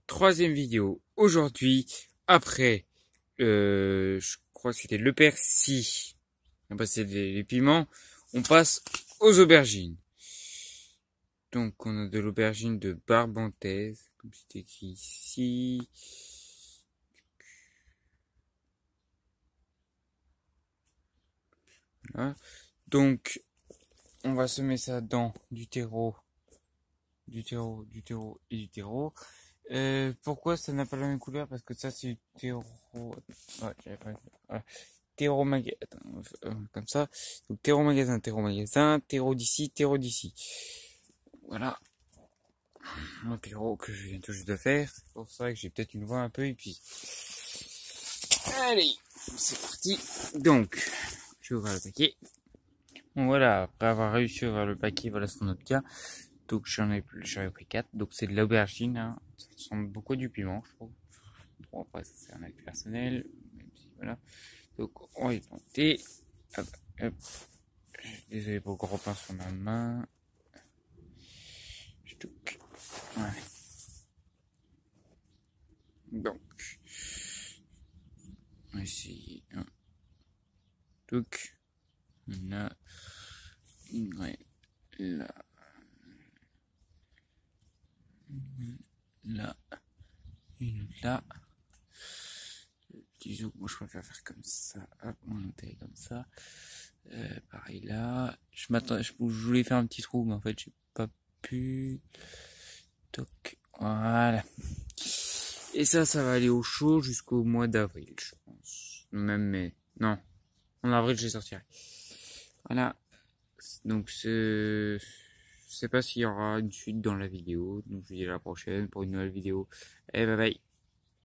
troisième vidéo aujourd'hui, après, je crois que c'était le persil, on a passé les piments, on passe aux aubergines. Donc on a de l'aubergine de Barbantèze, comme c'est écrit ici. Voilà. Donc on va semer ça dans du terreau, et du terreau. Pourquoi ça n'a pas la même couleur? Parce que ça c'est du terreau. Ouais, j'avais pas... voilà. Terreau magasin, comme ça. Donc terreau magasin, terreau d'ici. Voilà, mon terreau que je viens tout juste de faire. C'est pour ça que j'ai peut-être une voix un peu épuisée. Allez, c'est parti. Donc, je vais ouvrir le paquet. Bon voilà, après avoir réussi à ouvrir le paquet, voilà ce qu'on obtient. Donc j'en ai pris 4. Donc c'est de l'aubergine, hein. Ça ressemble beaucoup à du piment, je trouve. Bon après ça c'est un avis personnel, même si voilà. Donc on va y planter. Hop, hop. Désolé pour le gros pain sur ma main. Je touche. Ouais. Donc, on va essayer. Donc, là, ouais, là, là, une là. Disons que moi je préfère faire comme ça. Hop, on enterre comme ça. Pareil là. Je voulais faire un petit trou, mais en fait j'ai pas pu. Toc, voilà. Et ça va aller au chaud jusqu'au mois d'avril, je pense. Même mai. Non. En avril, je les sortirai. Voilà. Donc, je sais pas s'il y aura une suite dans la vidéo. Donc, je vous dis à la prochaine pour une nouvelle vidéo. Et bye bye.